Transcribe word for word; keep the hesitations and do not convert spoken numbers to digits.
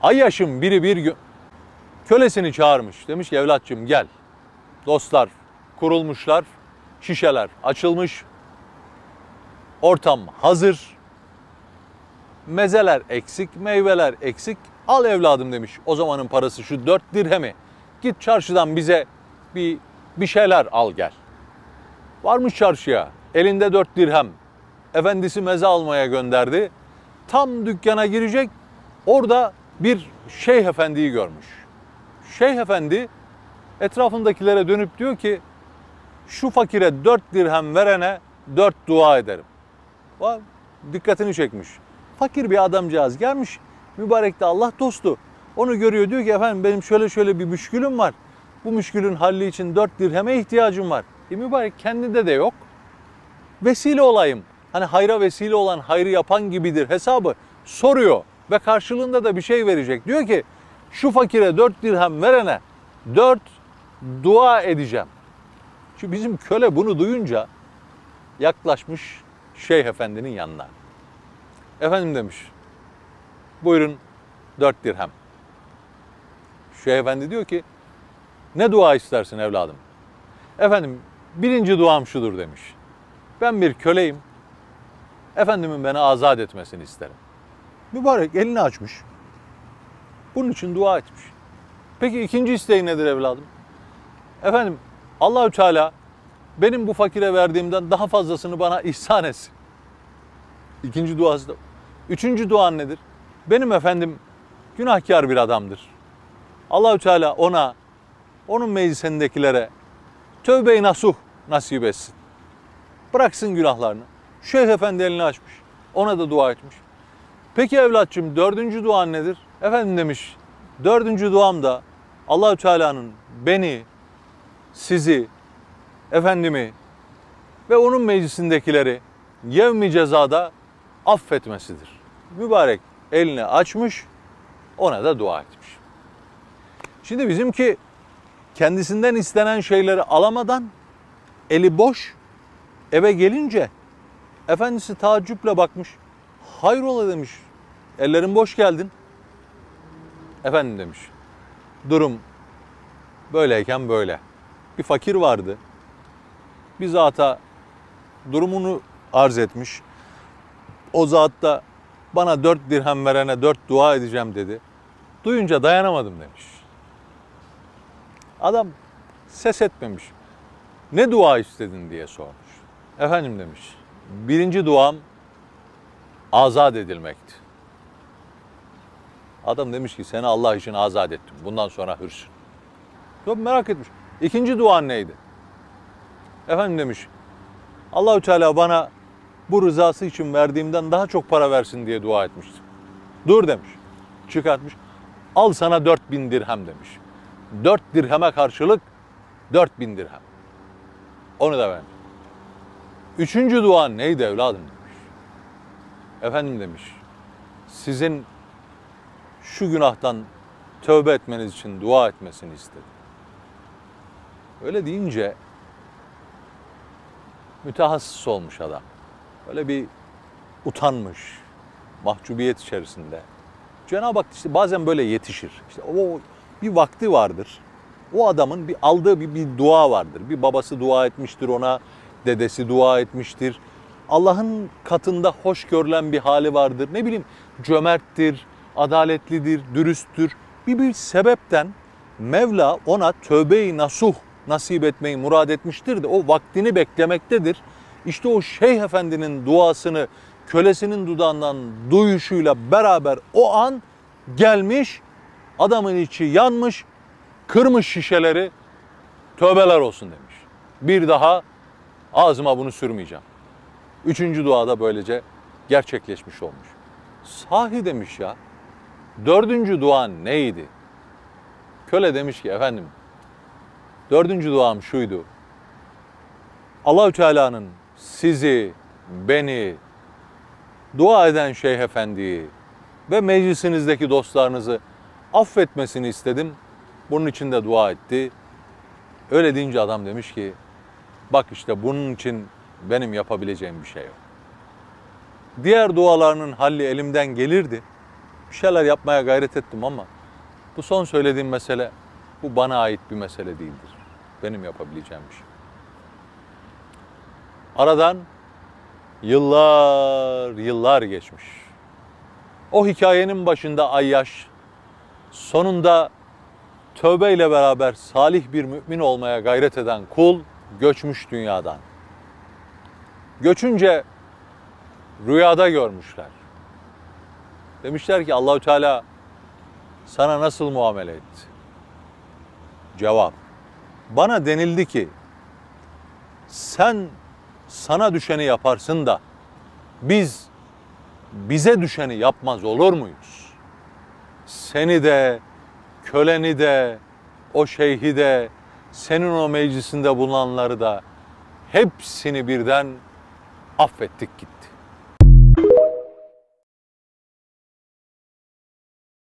Ayyaş'ın biri bir gün kölesini çağırmış. Demiş ki evlatçım gel. Dostlar kurulmuşlar. Şişeler açılmış. Ortam hazır. Mezeler eksik, meyveler eksik. Al evladım demiş. O zamanın parası şu dört dirhemi. Git çarşıdan bize bir, bir şeyler al gel. Varmış çarşıya. Elinde dört dirhem. Efendisi meze almaya gönderdi. Tam dükkana girecek. Orada bir şeyh efendiyi görmüş. Şeyh efendi etrafındakilere dönüp diyor ki şu fakire dört dirhem verene dört dua ederim. Vay, dikkatini çekmiş. Fakir bir adamcağız gelmiş. Mübarek de Allah dostu. Onu görüyor, diyor ki efendim benim şöyle şöyle bir müşkülüm var. Bu müşkülün halli için dört dirheme ihtiyacım var. E mübarek kendinde de yok. Vesile olayım. Hani hayra vesile olan hayrı yapan gibidir hesabı soruyor. Ve karşılığında da bir şey verecek. Diyor ki şu fakire dört dirhem verene dört dua edeceğim. Şu bizim köle bunu duyunca yaklaşmış Şeyh Efendi'nin yanına. Efendim demiş, buyurun dört dirhem. Şeyh Efendi diyor ki, ne dua istersin evladım? Efendim, birinci duam şudur demiş. Ben bir köleyim, Efendimin beni azat etmesini isterim. Mübarek elini açmış. Bunun için dua etmiş. Peki ikinci isteği nedir evladım? Efendim, Allahü Teala benim bu fakire verdiğimden daha fazlasını bana ihsan etsin. İkinci duası da. Üçüncü duan nedir? Benim efendim günahkar bir adamdır. Allahü Teala ona, onun meclisindekilere tövbe-i nasuh nasip etsin. Bıraksın günahlarını. Şeyh Efendi elini açmış. Ona da dua etmiş. Peki evlatçım dördüncü duan nedir? Efendim demiş, dördüncü duam da Allahü Teala'nın beni, sizi, efendimi ve onun meclisindekileri yevmi cezada affetmesidir. Mübarek elini açmış, ona da dua etmiş. Şimdi bizimki kendisinden istenen şeyleri alamadan eli boş eve gelince efendisi taaccüple bakmış. Hayrola demiş, ellerin boş geldin. Efendim demiş, durum böyleyken böyle. Bir fakir vardı. Bir zata durumunu arz etmiş. O zat da bana dört dirhem verene dört dua edeceğim dedi. Duyunca dayanamadım demiş. Adam ses etmemiş. Ne dua istedin diye sormuş. Efendim demiş, birinci duam azat edilmekti. Adam demiş ki seni Allah için azat ettim. Bundan sonra hürsün. Çok merak etmiş. İkinci duan neydi? Efendim demiş, Allahü Teala bana bu rızası için verdiğimden daha çok para versin diye dua etmiştim. Dur demiş. Çıkartmış. Al sana dört bin dirhem demiş. Dört dirheme karşılık dört bin dirhem. Onu da vermiş. Üçüncü dua neydi evladım demiş. Efendim demiş, sizin şu günahtan tövbe etmeniz için dua etmesini istedim. Öyle deyince mütehassıs olmuş adam. Öyle bir utanmış, mahcubiyet içerisinde. Cenab-ı Hak işte bazen böyle yetişir. İşte o bir vakti vardır. O adamın bir aldığı bir, bir dua vardır. Bir babası dua etmiştir ona, dedesi dua etmiştir. Allah'ın katında hoş görülen bir hali vardır. Ne bileyim cömerttir, adaletlidir, dürüsttür. Bir bir sebepten Mevla ona tövbe-i nasuh nasip etmeyi murad etmiştir de o vaktini beklemektedir. İşte o Şeyh Efendi'nin duasını kölesinin dudağından duyuşuyla beraber o an gelmiş, adamın içi yanmış, kırmış şişeleri, tövbeler olsun demiş. Bir daha ağzıma bunu sürmeyeceğim. Üçüncü duada böylece gerçekleşmiş olmuş. Sahi demiş ya, dördüncü dua neydi? Köle demiş ki efendim, dördüncü duam şuydu. Allahü Teala'nın sizi, beni, dua eden Şeyh Efendi'yi ve meclisinizdeki dostlarınızı affetmesini istedim. Bunun için de dua etti. Öyle deyince adam demiş ki, bak işte bunun için benim yapabileceğim bir şey yok. Diğer dualarının halli elimden gelirdi. bir şeyler yapmaya gayret ettim ama bu son söylediğim mesele, bu bana ait bir mesele değildir. Benim yapabileceğim bir şey. Aradan yıllar, yıllar geçmiş. O hikayenin başında Ayyaş, sonunda tövbeyle beraber salih bir mümin olmaya gayret eden kul göçmüş dünyadan. Göçünce rüyada görmüşler. Demişler ki Allahü Teala sana nasıl muamele etti? Cevap: bana denildi ki sen sana düşeni yaparsın da biz bize düşeni yapmaz olur muyuz? Seni de, köleni de, o şeyhi de, senin o meclisinde bulunanları da hepsini birden affettik gitti.